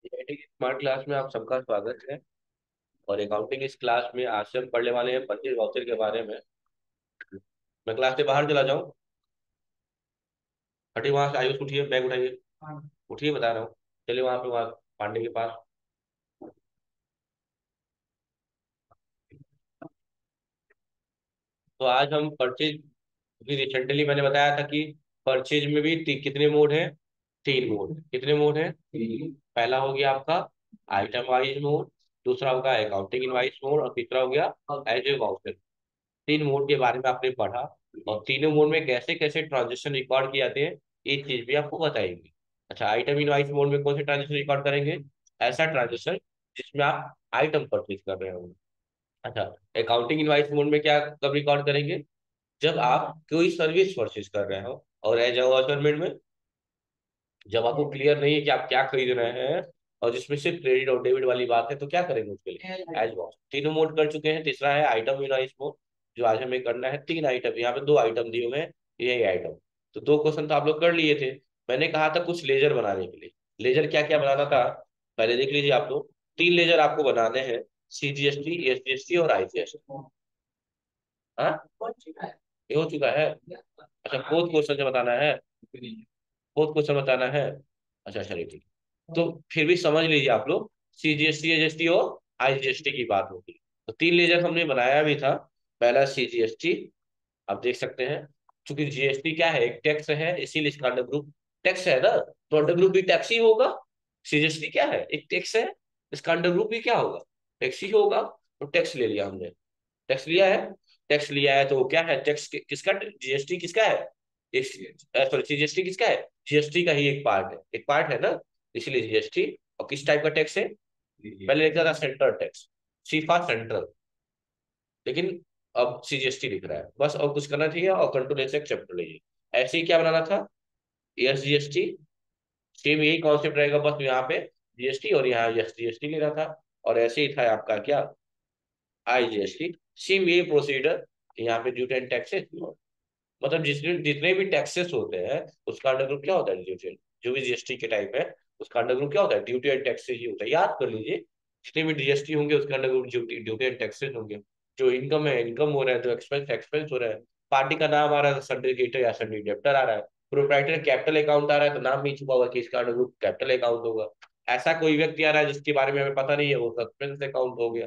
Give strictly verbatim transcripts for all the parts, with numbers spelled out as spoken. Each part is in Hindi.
स्मार्ट क्लास में आप सबका स्वागत है। और अकाउंटिंग इस क्लास में आज से हम पढ़ने वाले हैं परचेज वाउचर के बारे में। मैं क्लास से बाहर चला जाऊँ? हटिए वहां से, आयुष उठिए, बैग उठाइए। उठिए, बता रहा हूँ। चलिए वहां पे, वहाँ पांडे के पास। तो आज हम परचेज, रिसेंटली मैंने बताया था कि परचेज में भी ती- कितने मोड हैं? तीन मोड। कितने मोड हैं? तीन। पहला हो गया आपका आइटम वाइज मोड, दूसरा होगा अकाउंटिंग इनवाइस मोड, और तीसरा हो गया एज ए वाउचर। तीन मोड के बारे में आपने पढ़ा, और तीनों मोड में कैसे कैसे ट्रांजेक्शन रिकॉर्ड किए जाते हैं ये चीज भी आपको बताएंगे। अच्छा, आइटम इनवाइस मोड में कौन से ट्रांजेक्शन रिकॉर्ड करेंगे? ऐसा ट्रांजेक्शन जिसमें आप आइटम परचेज कर रहे हो। अच्छा, अकाउंटिंग इनवाइस मोड में क्या कब रिकॉर्ड करेंगे? जब आप कोई सर्विस परचेज कर रहे हो। और एज अवॉर्चमेंट में जब आपको क्लियर नहीं है कि आप क्या खरीद रहे हैं, और जिसमें सिर्फ क्रेडिट और डेबिट वाली बात है, तो क्या करेंगे उसके लिए? As watch. तीनों मोड कर चुके हैं। तीसरा है आइटम इनवाइस मोड, जो आज हमें करना है। तीन आइटम, यहाँ पे दो आइटम दिए हुए हैं, यही आइटम। तो दो क्वेश्चन तो आप लोग कर लिए थे। मैंने कहा था कुछ लेजर बनाने के लिए। लेजर क्या क्या बनाना था, पहले देख लीजिए आप लोग। तीन लेजर आपको बनाने हैं, C G S T, S G S T और आई जी एस टी। हाँ, ये हो चुका है। अच्छा, फोर्थ क्वेश्चन से बताना है। फोर्थ क्वेश्चन बताना है। अच्छा, चलिए ठीक है। तो फिर भी समझ लीजिए आप लोग, C G S T, H S T और आई जी एस टी की बात होगी। तो तीन लेजर हमने बनाया भी था। पहला सी जी एस टी, आप देख सकते हैं। चूंकि जी एस टी क्या है, एक टैक्स है, इसीलिए इसका अंडर ग्रुप टैक्स है ना। तो अंडर ग्रुप भी टैक्स ही होगा। सी जी एस टी क्या है, एक टैक्स है, इसका अंडर ग्रुप भी क्या होगा? टैक्स ही होगा। तो टैक्स ले लिया हमने। टैक्स लिया है। टैक्स लिया है तो क्या है, टैक्स कि, किसका? जी एस टी किसका है? Sorry, C G S T किसका है? जी एस टी का ही एक पार्ट है, एक पार्ट है ना। इसीलिए जी एस टी। और किस टाइप का टैक्स है? पहले लिखा था सेंट्रल टैक्स, सीफा सेंट्रल। लेकिन अब सी जी एस टी लिख रहा है बस, और कुछ करना चाहिए, और कंट्रोल ऐसे चैप्टर लीजिए। ऐसे ही क्या बनाना था, S G S T. Same यही कॉन्सेप्ट रहेगा, बस यहाँ पे जी एस टी और यहाँ एस जी एस टी लेना था। और ऐसे ही था आपका क्या, I G S T. Same यही प्रोसीडर, यहाँ पे ड्यूटी एंड टैक्सेस। मतलब जितने जितने भी टैक्सेस होते हैं, उसका अंडर ग्रुप क्या होता है? ड्यूटी। जो भी जी एस टी के टाइप है, उसका अंडर ग्रुप क्या होता है? ड्यूटी एंड टैक्सेस ही होता है। याद कर लीजिए, जितने भी जी एस टी होंगे उसके under group duty duty and taxes होंगे। जो इनकम है, इनकम हो रहा है। जो एक्सपेंस, एक्सपेंस हो रहा है। पार्टी का नाम आ रहा है, सन्डे क्रेडिटर या सन्डे डेब्टर आ रहा है। प्रोप्राइटर कैपिटल अकाउंट आ रहा है, तो नाम नहीं छुपा हुआ कि इसका अंडर ग्रुप कैपिटल अकाउंट होगा। ऐसा कोई व्यक्ति आ रहा है जिसके बारे में हमें पता नहीं है, वो सस्पेंस अकाउंट हो गया।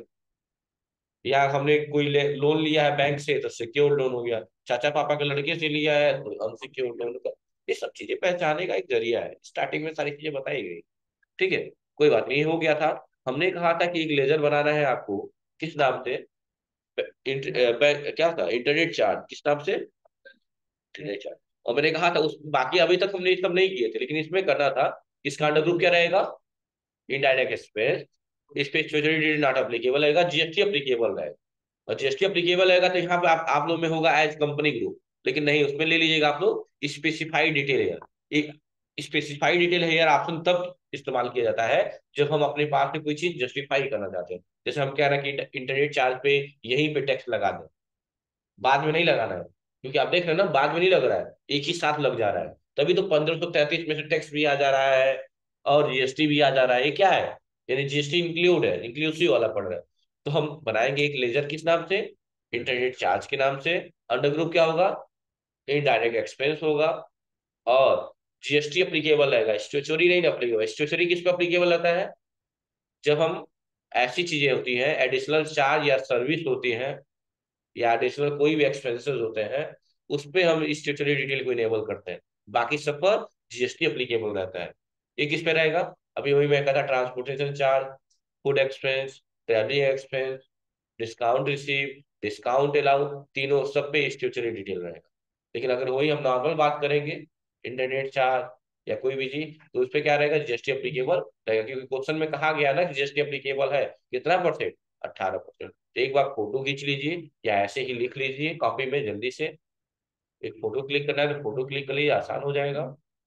या हमने कोई लोन लिया है बैंक से, तो सिक्योर लोन हो गया। चाचा पापा के लड़के से लिया है तो अनसिक्योर लोन का। ये सब चीजें पहचानने का एक जरिया है। स्टार्टिंग में सारी चीजें बताई गई। ठीक है, कोई बात नहीं, हो गया था। हमने कहा था कि एक लेजर बनाना है आपको, किस नाम से? इंट, अ, बैंक- क्या था, इंटरनेट चार्ज। किस नाम से? Internet charge. और मैंने कहा था उस, बाकी अभी तक हमने ये सब नहीं किए थे, लेकिन इसमें करना था। इसका अंडर ग्रुप क्या रहेगा? Indirect expense. इस पे स्पेशलिटी नॉट अप्लीकेबल रहेगा, जी एस टी अप्लीकेबल रहेगा। और जी एस टी अप्लीकेबल रहेगा तो यहाँ पे आप आप लोग में होगा एज कंपनी ग्रुप। लेकिन नहीं, उसमें ले लीजिएगा आप लोग स्पेसिफाइड डिटेल हेयर। एक स्पेसिफाइड डिटेल हेयर ऑप्शन तब इस्तेमाल किया जाता है जब हम अपने पास में कोई चीज जस्टिफाई करना चाहते हैं। जैसे हम कह रहे हैं कि इंटरनेट चार्ज पे यहीं पे टैक्स लगा दें, बाद में नहीं लगाना है। क्योंकि आप देख रहे हैं ना, बाद में नहीं लग रहा है, एक ही साथ लग जा रहा है। तभी तो पंद्रह सौ तैंतीस में से टैक्स भी आ जा रहा है, और जी एस टी भी आ जा रहा है। ये क्या है? यानी जी एस टी इंक्लूड है, इंक्लूसिव वाला पड़ रहा है। तो हम बनाएंगे एक लेजर, किस नाम से? इंटरनेट चार्ज के नाम से। अंडर ग्रुप क्या होगा? इनडायरेक्ट एक्सपेंस होगा। और जी एस टी अप्लीकेबल रहेगा, स्टेचुरी नहीं अप्लीकेबल। स्टेचुरी किस पे अप्लीकेबल रहता है? जब हम, ऐसी चीजें होती हैं, एडिशनल चार्ज या सर्विस होती हैं, या एडिशनल कोई भी एक्सपेंसेस होते हैं, उस पे हम स्टेटरी डिटेल को इनेबल करते हैं। बाकी सब पर जी एस टी अप्लीकेबल रहता है। ये किस पे रहेगा? अभी वही मैं कहा था, transportation charge, food expense, travelling expense, discount receive, discount allowed, तीनों सब पे स्टेटरी डिटेल रहेगा। लेकिन अगर वही हम नॉर्मल बात करेंगे, इंटरनेट चार्ज या कोई भी चीज, तो उस पे क्या रहेगा? जी एस टी अप्लीकेबल रहेगा। क्योंकि क्वेश्चन में कहा गया ना कि जी एस टी अप्लीकेबल है, कितना परसेंट? अट्ठारह परसेंट। एक बार फोटो खींच लीजिए, या ऐसे ही लिख लीजिए कॉपी में जल्दी से। एक फोटो क्लिक करना है तो फोटो क्लिक कर लीजिए, आसान हो जाएगा।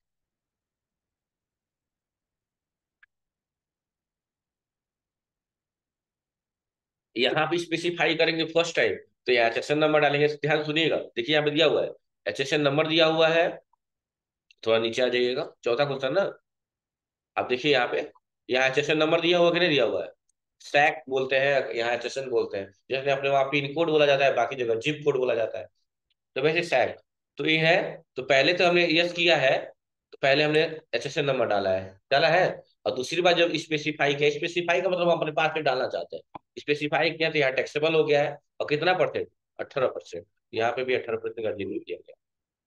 यहाँ पे स्पेसिफाई करेंगे फर्स्ट टाइम, तो यहाँ एच एस एन नंबर डालेंगे। ध्यान सुनिएगा, देखिए यहाँ पे दिया हुआ है, एच एस एन नंबर दिया हुआ है। थोड़ा नीचे आ जाइएगा, चौथा क्वेश्चन ना। आप देखिए यहाँ पे, यहाँ एच एस एन नंबर दिया हुआ कि नहीं दिया हुआ है? स्टैक बोलते हैं, यहाँ एच एस एन बोलते हैं। जैसे अपने वहाँ पिन कोड बोला जाता है, बाकी जगह जिप कोड बोला जाता है, तो वैसे स्टैक। तो ये है। तो पहले तो हमने यस किया है, तो पहले हमने एच एस एन नंबर डाला है, डाला है। और दूसरी बार जब स्पेसिफाई किया, स्पेसिफाई का मतलब हम अपने पास में डालना चाहते हैं, स्पेसिफाई किया तो यहाँ टैक्सेबल हो गया है। और कितना परसेंट? अठारह परसेंट। यहाँ पे भी अठारह परसेंट का डिलीट किया गया।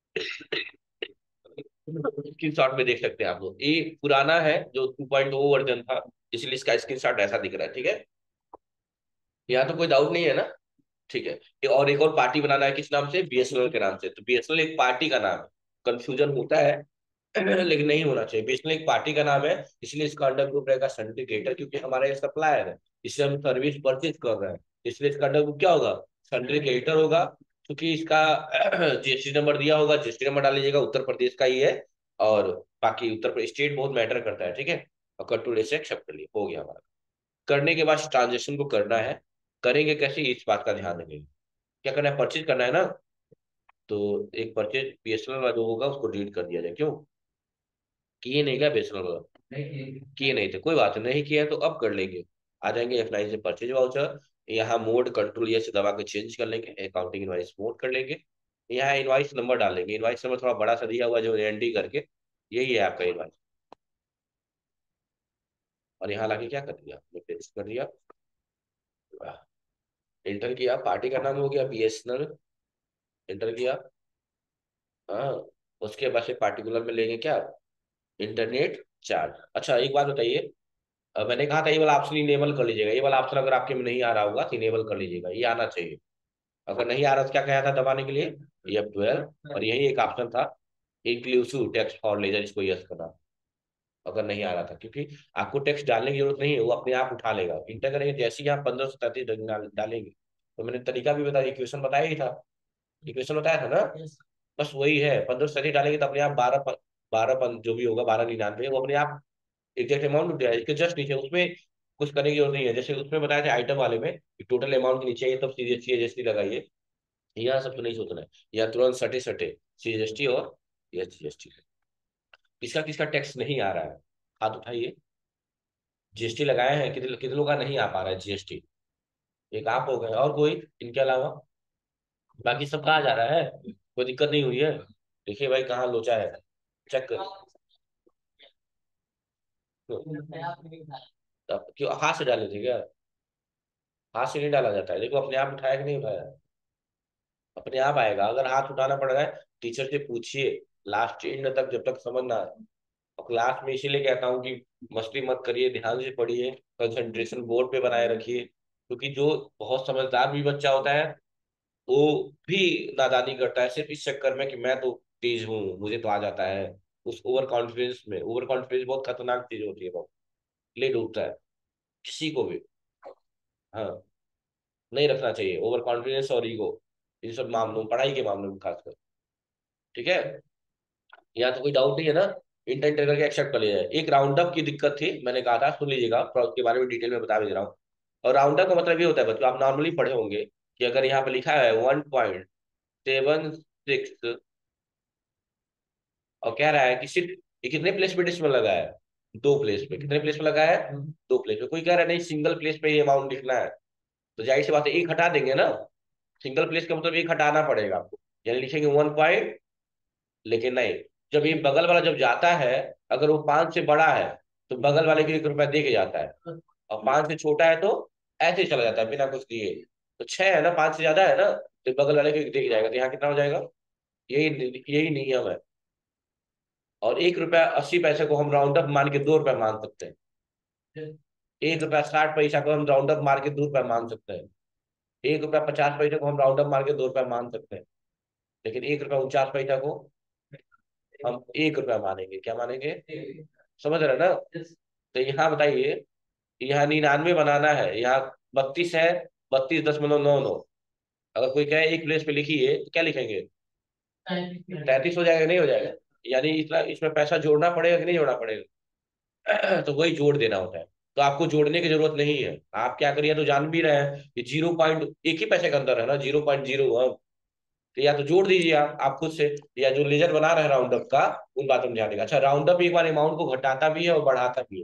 स्क्रीन शॉट में देख सकते हैं आप लोग, ये पुराना है जो टू पॉइंट ओ वर्जन था, इसलिए इसका स्क्रीन शॉट ऐसा दिख रहा है। ठीक है, यहाँ तो कोई डाउट नहीं है ना? ठीक है। ये और एक और पार्टी बनाना है, किस नाम से? बी एस एन एल के नाम से। तो बी एस एन एल एक पार्टी का नाम है, कंफ्यूजन होता है लेकिन नहीं होना चाहिए। बी एस एन एल एक पार्टी का नाम है, इसलिए इसका अंडर ग्रुप रहेगा सिंडिकेटर, क्योंकि हमारा ये सप्लायर है, इससे हम सर्विस परचेज कर रहे हैं, इसलिए इसका अंडर ग्रुप क्या होगा? सिंडिकेटर होगा। क्योंकि इसका जी एस टी नंबर दिया होगा, जी एस टी नंबर डाल लीजिएगा, उत्तर प्रदेश का ही है। और बाकी उत्तर प्रदेश स्टेट बहुत मैटर करता है। ठीक है, और कट टू से एक्सेप्ट कर लिया, हो गया हमारा। करने के बाद ट्रांजेक्शन को करना है, करेंगे कैसे इस बात का ध्यान रखेंगे। क्या करना है? परचेज करना है ना। तो एक purchase B S N L वाला जो होगा उसको डिलीट कर दिया जाए। क्यों किए नहीं? क्या बी एस एन एल वाला किए नहीं थे? कोई बात नहीं, किए हैं तो अब कर लेंगे। आ जाएंगे एफ नाइन से परचेज वाउचर, यहाँ मोड कंट्रोल ये से दबा के चेंज कर लेंगे, अकाउंटिंग इनवाइस मोड कर लेंगे। यहाँ इनवाइस नंबर डालेंगे, इनवाइस नंबर थोड़ा बड़ा सा दिया हुआ जो एन डी करके, यही है आपका इनवाइस। और यहाँ लाके क्या कर दिया, पेस्ट कर दिया, इंटर किया, पार्टी का नाम हो गया B S N L, enter किया। हाँ, उसके बाद से पार्टिकुलर में लेंगे क्या? Internet charge. अच्छा एक बात बताइए, अ, मैंने कहा था ये वाला ऑप्शन इनेबल कर लीजिएगा, ये वाला ऑप्शन अगर आपके में नहीं आ रहा होगा तो इनेबल कर लीजिएगा, ये आना चाहिए। अगर नहीं आ रहा तो क्या कहा था दबाने के लिए? एफ ट्वेल्व, और यही एक ऑप्शन था इंक्लूसिव टेक्स्ट फॉर लेजर, इसको यस करना। अगर नहीं आ रहा था, क्योंकि आपको टेक्स्ट डालने की जरूरत नहीं है, वो अपने आप उठा लेगा। इंटर करेंगे जैसे ही आप पंद्रह से तैंतीस डालेंगे, तो मैंने तरीका भी बताया, इक्वेशन बताया ही था, इक्वेशन बताया था ना। बस वही है, पंद्रह सैंतीस डालेंगे तो अपने आप बारह बारह जो भी होगा, बारह निन्यानवे, वो अपने आप एग्जैक्ट अमाउंट उठ जाएगा। इसके जस्ट नीचे उसमें कुछ करने की जरूरत नहीं है, जैसे उसमें बताया था आइटम वाले में, टोटल अमाउंट के नीचे ये तब C G S T G S T लगाइए। यहाँ सब तो नहीं सोचना है, यहाँ तुरंत सटे सटे सी जी एस टी और एस जी एस टी। किसका किसका टैक्स नहीं आ रहा है? हाथ उठाइए। जी एस टी लगाए हैं, कितने कितने लोगों का नहीं आ पा रहा है जी एस टी? एक आप हो गए, और कोई इनके अलावा? बाकी सब कहाँ जा रहा है? कोई दिक्कत नहीं हुई है? देखिए भाई कहाँ लोचा है, चेक कर। तब क्यों हाथ से डाले थे क्या? हाथ से नहीं डाला जाता है, देखो अपने आप उठाया कि नहीं उठाया? अपने आप आएगा। अगर हाथ उठाना पड़ रहा है, टीचर से पूछिए, लास्ट एंड तक जब तक समझ ना आए। और क्लास में इसीलिए कहता हूँ कि मस्ती मत करिए, ध्यान से पढ़िए, कंसंट्रेशन बोर्ड पे बनाए रखिए। क्योंकि जो बहुत समझदार भी बच्चा होता है, वो भी नादानी करता है सिर्फ इस चक्कर में कि मैं तो तेज हूँ, मुझे तो आ जाता है। उस ओवर कॉन्फिडेंस में, ओवर कॉन्फिडेंस बहुत खतरनाक चीज होती है, बहुत ले डूबता है किसी को भी। हाँ, नहीं रखना चाहिए ओवर कॉन्फिडेंस और ईगो इन सब मामलों में, पढ़ाई के मामलों में खासकर। ठीक है, यहाँ तो कोई डाउट नहीं है ना? इंटेंट करके एक्सेप्ट कर लिया जाए। एक राउंड अप की दिक्कत थी, मैंने कहा था, सुन लीजिएगा, थोड़ा उसके बारे में डिटेल में बता भी दे रहा हूँ। और राउंड अप का मतलब ये होता है बच्चों, आप नॉर्मली पढ़े होंगे कि अगर यहाँ पे लिखा है वन पॉइंट सेवन सिक्स, और कह रहा है कि सिर्फ ये कितने प्लेस पे डेसिमल लगा है? दो प्लेस पे। कितने प्लेस पे लगा है? दो प्लेस पे। कोई कह रहा है नहीं सिंगल प्लेस पे ये अमाउंट लिखना है, तो जाहिर सी बात है एक हटा देंगे ना। सिंगल प्लेस का मतलब एक हटाना पड़ेगा आपको, यानी लिखेंगे वन पॉइंट। लेकिन नहीं, जब ये बगल वाला जब जाता है, अगर वो पांच से बड़ा है तो बगल वाले को एक रुपया दे के जाता है, और पांच से छोटा है तो ऐसे ही चला जाता है बिना कुछ दिए। तो छह है ना, पांच से ज्यादा है ना, तो बगल वाले को एक दे के जाएगा, तो यहाँ कितना हो जाएगा? यही यही नियम है। और एक रुपया अस्सी पैसे को हम राउंड अप मान के दो रुपया मान सकते हैं। एक रुपया साठ पैसा को हम राउंड अप मार के दो रुपया मान सकते हैं। एक रुपया पचास पैसे को हम राउंड अप मार के दो रुपया मान सकते हैं। लेकिन एक रुपया उनचास पैसा को हम एक रुपया मानेंगे। क्या मानेंगे? समझ रहे हैं ना? तो यहाँ बताइए, यहाँ निन्यानवे बनाना है, यहाँ बत्तीस है, बत्तीस दशमलव नौ नौ। अगर कोई कहे एक प्लेस पे लिखिए तो क्या लिखेंगे? तैंतीस हो जाएगा नहीं हो जाएगा? यानी इतना इसमें पैसा जोड़ना पड़ेगा कि नहीं जोड़ना पड़ेगा? तो वही जोड़ देना होता है। तो आपको जोड़ने की जरूरत नहीं है, आप क्या करिए, तो जान भी रहे हैं कि जीरो पॉइंट एक ही पैसे का अंदर है ना, जीरो पॉइंट जीरो। तो या तो जोड़ दीजिए आप आप खुद से, या जो लेजर बना रहे हैं राउंड अप का, उन बातों में ध्यान देगा। अच्छा, राउंड अप एक बार अमाउंट को घटाता भी है और बढ़ाता भी है।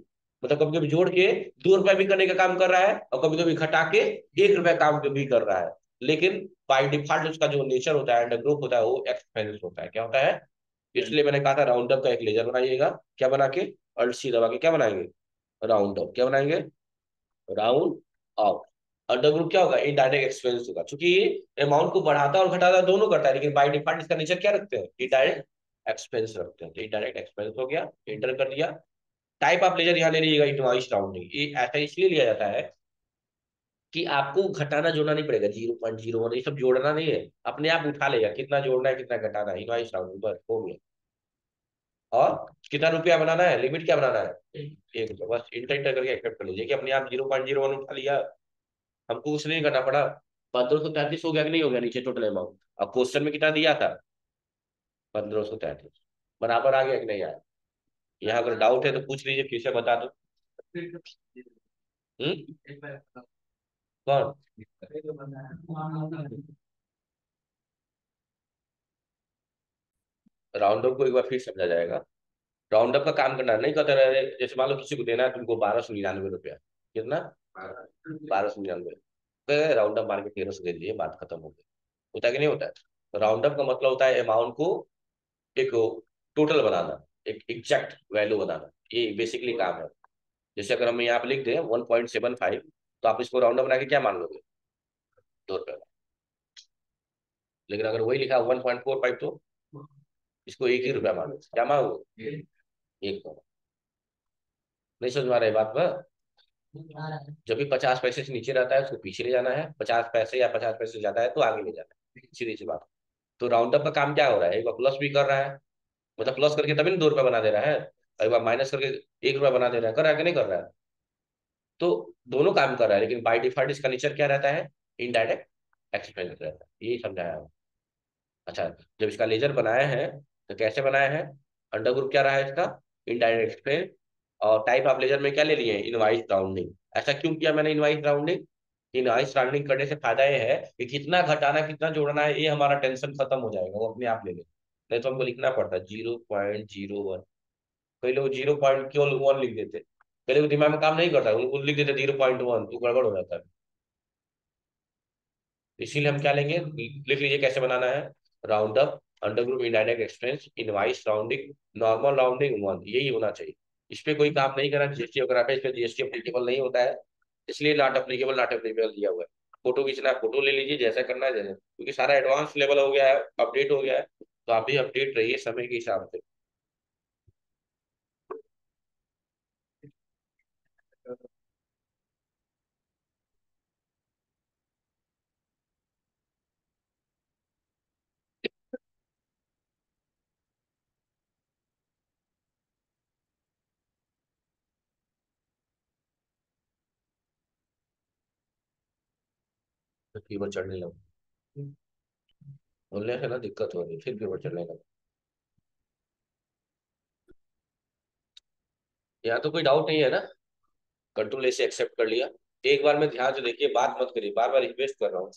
मतलब कभी कभी जोड़ के दो रुपए भी करने का काम कर रहा है और कभी कभी घटा के एक रुपए काम भी कर रहा है। लेकिन बाय डिफॉल्ट उसका जो नेचर होता है, अंडर ग्रुप होता है, वो एक्सपेंस होता है। क्या होता है? इसलिए मैंने कहा था राउंड अप का एक लेजर बनाइएगा। क्या बना के? अल्ट सी दबा के क्या बनाएंगे? Round up. क्या बनाएंगे? Round of. अंडर ग्रुप क्या होगा? इनडायरेक्ट एक्सपेंस होगा, क्योंकि ये अमाउंट को बढ़ाता और घटाता दोनों करता है, लेकिन बाय डिफॉल्ट इसका नेचर क्या रखते हैं? इनडायरेक्ट एक्सपेंस रखते हैं। तो इनडायरेक्ट एक्सपेंस हो गया, एंटर कर दिया। टाइप ऑफ लेजर यहाँ ले लीजिएगा, इनवॉइस राउंडिंग। ये ऐसा इसलिए लिया जाता है कि आपको घटाना जोड़ना नहीं पड़ेगा, जीरो पॉइंट जीरो वन ये सब जोड़ना नहीं है, अपने आप उठा लेगा कितना जोड़ना है कितना घटाना है। इनवॉइस राउंडिंग बस हो गया। और कितना रुपया बनाना है, लिमिट क्या बनाना है? एक रुपया। बस इंटर इंटर करके एक्सेप्ट कर लीजिए कि अपने आप जीरो पॉइंट जीरो वन उठा लिया, हमको कुछ नहीं करना पड़ा। पंद्रह सौ तैंतीस हो गया कि नहीं हो गया नीचे टोटल अमाउंट? अब क्वेश्चन में कितना दिया था? पंद्रह सौ तैंतीस। बराबर आ गया कि नहीं आया? यहाँ अगर डाउट है तो पूछ लीजिए, फिर से बता दो। हम्म। कौन? राउंड अप को एक बार फिर समझा जाएगा। राउंड अप का काम करना नहीं कहते रहे, जैसे मान लो किसी को देना है तुमको बारह सौ निन्यानवे रुपया। कितना? बारह सौ निन्यानवे। राउंड अप मार के तेरह सौ दे दिए, बात खत्म हो गई। होता है कि नहीं होता है? राउंड अप का मतलब होता है अमाउंट को एक टोटल बनाना, एक एग्जैक्ट वैल्यू बनाना। ये बेसिकली काम है। जैसे अगर हम यहाँ पे लिख दें वन पॉइंट सेवन फाइव, तो आप इसको राउंड अप बना के क्या मान लोगे? दो रुपये। लेकिन अगर वही लिखा वन पॉइंट फोर फाइव, तो इसको एक ही रुपया मानो। क्या मानो? एक मानो। नहीं समझ में आ रहा है बात में? जब भी पचास पैसे से नीचे रहता है उसको पीछे ले जाना है, पचास पैसे या पचास पैसे से ज्यादा है तो आगे ले जाना है, सीधी सी बात। तो राउंड अप का काम क्या हो रहा है? एक बार प्लस भी कर रहा है, मतलब प्लस करके तभी ना दो रुपया बना दे रहा है, और एक बार माइनस करके एक रुपया बना दे रहा है। कर रहा है कि नहीं कर रहा है? तो दोनों काम कर रहा है, लेकिन बाय डिफॉल्ट इसका नेचर क्या रहता है? इनडायरेक्ट एक्सपेंस रहता है। यही समझाया है। अच्छा, जब इसका लेजर बनाया है तो कैसे बनाया है? अंडर ग्रुप क्या रहा है इसका? Indirect expense. और टाइप ऑफ लेजर में क्या ले लिए? Invoice rounding. ऐसा क्यों किया मैंने इनवाइस राउंडिंग? इनवाइस राउंडिंग करने से फायदा ये है कि कितना घटाना कितना जोड़ना है, ये हमारा टेंशन खत्म हो जाएगा, वो अपने आप ले ले। नहीं तो हमको लिखना पड़ता जीरो पॉइंट जीरो वन। कई लोग जीरो पॉइंट क्यों वन लिख देते, कई लोग दिमाग में काम नहीं करता, उनको लिख देते जीरो पॉइंट वन, तो गड़बड़ हो जाता है। इसीलिए हम क्या लेंगे, लिख लीजिए कैसे बनाना है। Round up, under group indirect expense, invoice rounding, normal rounding one, यही होना चाहिए। इस पे कोई काम नहीं करना। जीएसटी वगैरह पे इस पे जीएसटी अप्लीकेबल नहीं होता है, इसलिए नॉट अप्लीकेबल, नॉट अप्लीकेबल दिया हुआ है। फोटो खींचना है फोटो ले लीजिए, जैसा करना है जैसे, क्योंकि सारा एडवांस लेवल हो गया है, अपडेट हो गया है। तो आप भी अपडेट रहिए समय के हिसाब से। तो फीवर चढ़ने लगा, बोलने से ना दिक्कत हो रही, फिर फीवर चढ़ने लगा। यहाँ तो कोई डाउट नहीं है ना? कंट्रोल ऐसे एक्सेप्ट कर लिया। एक बार में ध्यान से देखिए, बात मत करिए, बार बार रिक्वेस्ट कर रहा हूँ।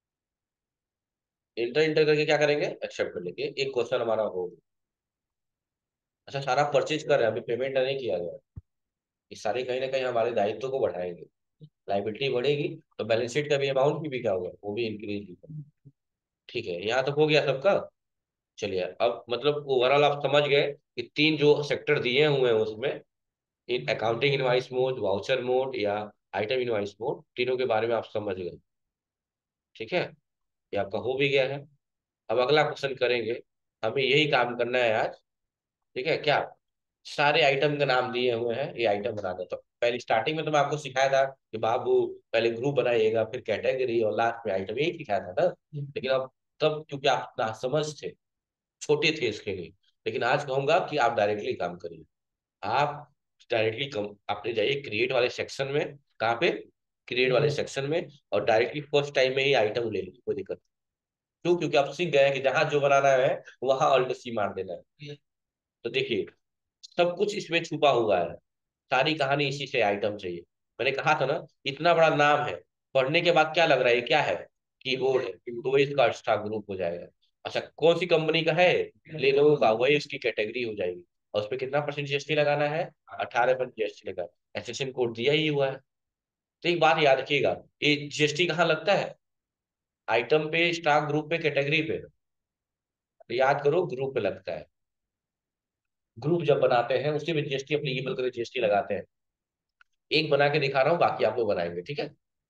इंटर इंटर करके क्या करेंगे? एक्सेप्ट कर लेंगे, एक क्वेश्चन हमारा हो गया। अच्छा, सारा परचेज कर रहे हैं, अभी पेमेंट नहीं किया गया। ये सारे कहीं ना कहीं हमारे दायित्व को बढ़ाएंगे। लाइबिलिटी बढ़ेगी तो बैलेंस शीट का भी अमाउंट भी, भी क्या होगा, वो भी इंक्रीज होगा। ठीक है, यहाँ तक हो गया सबका। चलिए, अब मतलब ओवरऑल आप समझ गए कि तीन जो सेक्टर दिए हुए हैं उसमें, इन accounting invoice mode, voucher mode या आइटम इनवाइस मोड, तीनों के बारे में आप समझ गए। ठीक है, ये आपका हो भी गया है। अब अगला क्वेश्चन करेंगे। हमें यही काम करना है आज। ठीक है क्या? सारे आइटम के नाम दिए हुए हैं, ये आइटम बना दो। तो पहले स्टार्टिंग में तो मैं आपको सिखाया था कि बाबू पहले ग्रुप बनाइएगा, फिर कैटेगरी और लास्ट में आइटम, यही सिखाया था ना। लेकिन अब तब क्योंकि आप नासमझ थे, छोटे थे इसके लिए। लेकिन आज कहूंगा कि आप डायरेक्टली काम करिए। आप डायरेक्टली कम आपने जाइए क्रिएट वाले सेक्शन में। कहाँ पे? क्रिएट वाले सेक्शन में। और डायरेक्टली फर्स्ट टाइम में ही आइटम ले लीजिए, कोई दिक्कत नहीं। क्यों? क्योंकि आप सीख गए हैं कि जहां जो बनाना है वहां ऑल्ट सी मार देना है। तो देखिए, सब कुछ इसमें छुपा हुआ है, सारी कहानी इसी से आइटम चाहिए। मैंने कहा था ना, इतना बड़ा नाम है, पढ़ने के बाद क्या लग रहा है, ये क्या है? कीबोर्ड है, तो इसका एक्स्ट्रा ग्रुप हो जाएगा। अच्छा, कौन सी कंपनी का है? लेनोवो का, वही इसकी कैटेगरी हो जाएगी। और उस पर कितना परसेंट जीएसटी लगाना है? अठारह परसेंट जीएसटी लगाना है। एसएसएन कोड दिया ही हुआ है। तो एक बात याद रखिएगा, ये जीएसटी कहाँ लगता है? आइटम पे, स्टॉक ग्रुप पे, कैटेगरी पे। तो याद करो, ग्रुप पे लगता है। ग्रुप जब बनाते हैं उसी में जीएसटी अप्लीकेबल करके जीएसटी लगाते हैं। एक बना के दिखा रहा हूँ, बाकी आप लोग बनाएंगे, ठीक है?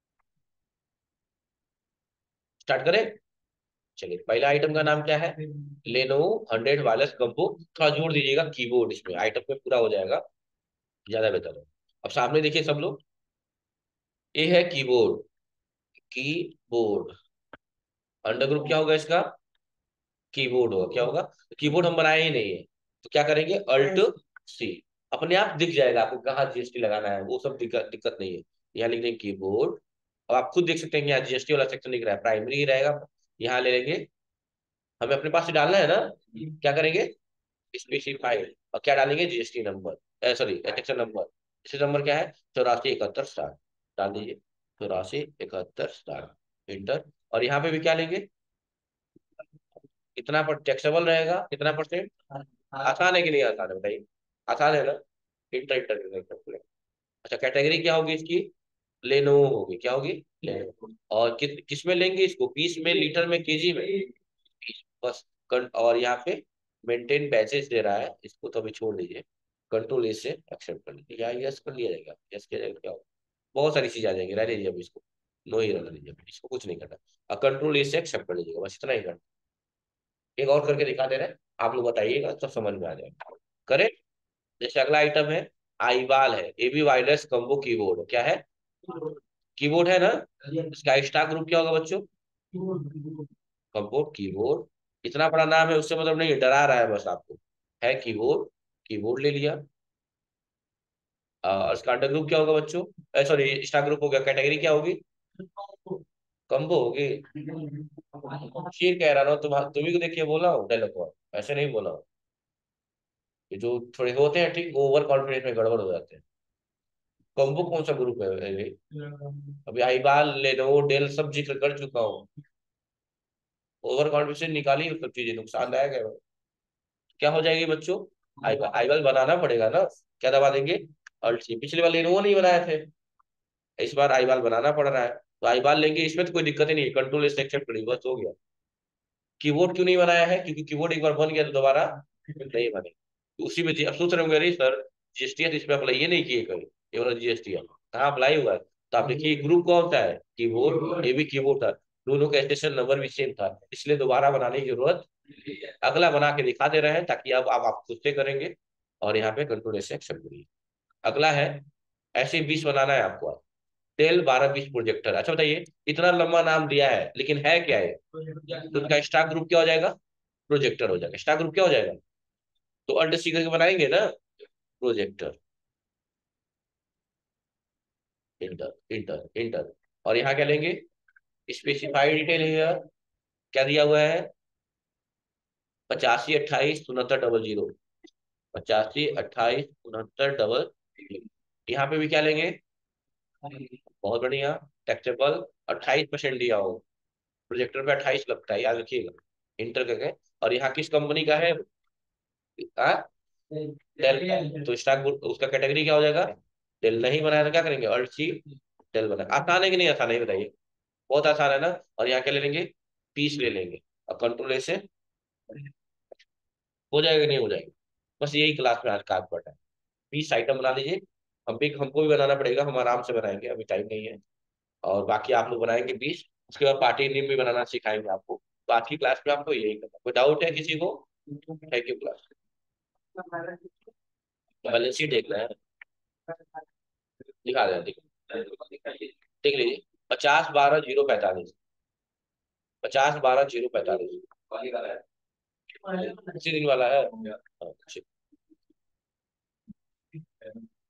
स्टार्ट करें। चलिए, पहला आइटम का नाम क्या है? Lenovo hundred wireless combo. थोड़ा जोड़ दीजिएगा कीबोर्ड, इसमें आइटम में पूरा हो जाएगा, ज्यादा बेहतर है। अब सामने देखिए सब लोग, ये है कीबोर्ड। कीबोर्ड अंडर ग्रुप क्या होगा इसका? कीबोर्ड होगा। क्या होगा? कीबोर्ड हम बनाए ही नहीं है, तो क्या करेंगे? Alt C. अपने आप दिख जाएगा आपको कहाँ जीएसटी लगाना है, वो सब दिक्कत दिक्कत नहीं है। यहाँ लिख देंगे कीबोर्ड। अब आप खुद देख सकते हैं कि यहाँ जीएसटी वाला सेक्शन दिख रहा है, प्राइमरी ही रहेगा। यहाँ ले लेंगे, हमें अपने पास से डालना है ना। क्या करेंगे? स्पेसिफाइड, और क्या डालेंगे? GST number, sorry section number. GST number क्या है? चौरासी इकहत्तर स्टार। डाल दीजिए चौरासी इकहत्तर स्टार, इंटर। और यहाँ पे भी क्या लेंगे? कितना पर टैक्सेबल रहेगा, कितना परसेंट? आसान है कि नहीं आसान है, बताइए। आसान है ना? इंटर इंटर करके। अच्छा, कैटेगरी क्या होगी इसकी? लेनोवो होगी। क्या होगी? लेनोवो। और किस किस में लेंगे इसको? पीस में, लीटर में, केजी में? पीस बस। कं- और यहाँ पे मेंटेन बैचेस दे रहा है, इसको तो अभी छोड़ दीजिए। कंट्रोल एस से एक्सेप्ट कर लीजिए, या यस कर लिया जाएगा। यस किया जाएगा, क्या होगा? बहुत सारी चीजें आ जाएंगी, रह लीजिए अभी इसको। नो ही रहने दीजिए अभी, इसको कुछ नहीं करना। और कंट्रोल एस से एक्सेप्ट कर लीजिएगा, बस इतना ही करना। एक और करके दिखा दे रहे हैं, आप लोग बताइएगा तो समझ में आ जाएगा। करें। जैसे अगला आइटम है, आईबाल है। A B wireless combo keyboard. क्या है? कीबोर्ड है ना? इसका स्टॉक ग्रुप क्या होगा बच्चों? Combo keyboard. इतना बड़ा नाम है उससे मतलब नहीं, डरा रहा है बस आपको। है कीबोर्ड। कीबोर्ड ले लिया। और इसका अंडर ग्रुप क्या होगा बच्चों? सॉरी, स्टॉक ग्रुप हो गया। कैटेगरी क्या होगी? कम्बो होगी। शेर कह रहा ना, तुम तुम्ही को देखिए बोला हूँ डायलॉग, ऐसे नहीं बोला हूँ। ये जो थोड़े होते हैं ठीक, ओवर कॉन्फिडेंस में गड़बड़ हो जाते हैं। कॉम्बो कौन सा ग्रुप है ये? अभी आईबाल, लेनोवो, डेल सब जिक्र कर चुका हूँ। ओवर कॉन्फिडेंस निकाली सब चीजें नुकसानदायक है। क्या हो जाएगी बच्चों? आईबाल। आईबाल बनाना पड़ेगा ना। क्या दबा देंगे? Alt C. पिछले बार लेनोवो नहीं बनाए थे, इस बार आईबाल बनाना पड़ रहा है। तो आईबाल लेंगे, इसमें तो कोई दिक्कत ही नहीं है, कंट्रोल से एक्सेप्ट करेंगे, बस हो गया। कीबोर्ड क्यों नहीं बनाया है? क्योंकि कीबोर्ड एक बार बन गया तो दोबारा नहीं बने। तो उसी में जी- अब सोच रहे होंगे, अरे सर जीएसटी है तो इसमें अप्लाई ये नहीं किए कभी, ये वाला जीएसटी है कहाँ अप्लाई हुआ है? तो आप देखिए ग्रुप कौन सा है? कीबोर्ड। ये भी कीबोर्ड था, दोनों का स्टेशन नंबर भी सेम था, इसलिए दोबारा बनाने की जरूरत। अगला बना के दिखा दे रहे हैं ताकि अब आप, आप खुद से करेंगे। और यहाँ पे कंट्रोल से एक्सेप्ट करिए। अगला है, ऐसे बीस बनाना है आपको। डेल बारह बीस प्रोजेक्टर। अच्छा बताइए, इतना लंबा नाम दिया है लेकिन है क्या है? तो उसका स्टॉक ग्रुप क्या हो जाएगा? प्रोजेक्टर हो जाएगा। स्टॉक ग्रुप क्या हो जाएगा? तो अल्ट सी करके बनाएंगे ना, प्रोजेक्टर। Inter inter inter. और यहाँ क्या लेंगे? स्पेसिफाइड डिटेल है, क्या दिया हुआ है? पचासी अट्ठाईस उनहत्तर डबल जीरो। पचासी अट्ठाईस उनहत्तर डबल जीरो। यहाँ पे भी क्या लेंगे? बहुत बढ़िया। टैक्सेबल अट्ठाईस परसेंट दिया हो, प्रोजेक्टर पे अट्ठाईस लगता है, याद रखिएगा। इंटर करके। और यहाँ किस कंपनी का है? हाँ, डेल का। तो स्टॉक उसका कैटेगरी क्या हो जाएगा? डेल। नहीं बनाया तो क्या करेंगे? अल्ट सी। डेल बना। आसान है कि नहीं आसान है, ये बताइए। बहुत आसान है ना। और यहाँ क्या ले लेंगे? पीस ले लेंगे। और कंट्रोल से हो जाएगा नहीं हो जाएगा? बस यही क्लास में आज काम करना है। बीस आइटम बना लीजिए। हम भी, हमको भी बनाना पड़ेगा, हम आराम से बनाएंगे, अभी टाइम नहीं है। और बाकी आप लोग बनाएंगे बीस। उसके बाद पार्टी नीम भी बनाना सिखाएंगे आपको। तो आज की क्लास में आपको यही करना। कोई डाउट है किसी को? Thank you class. Balance sheet देखना है, दिखा दें, देख देख लीजिए। पचास बारह जीरो पैंतालीस। पचास बारह जीरो पैंतालीस उसी दिन वाला है। हाँ, ठीक।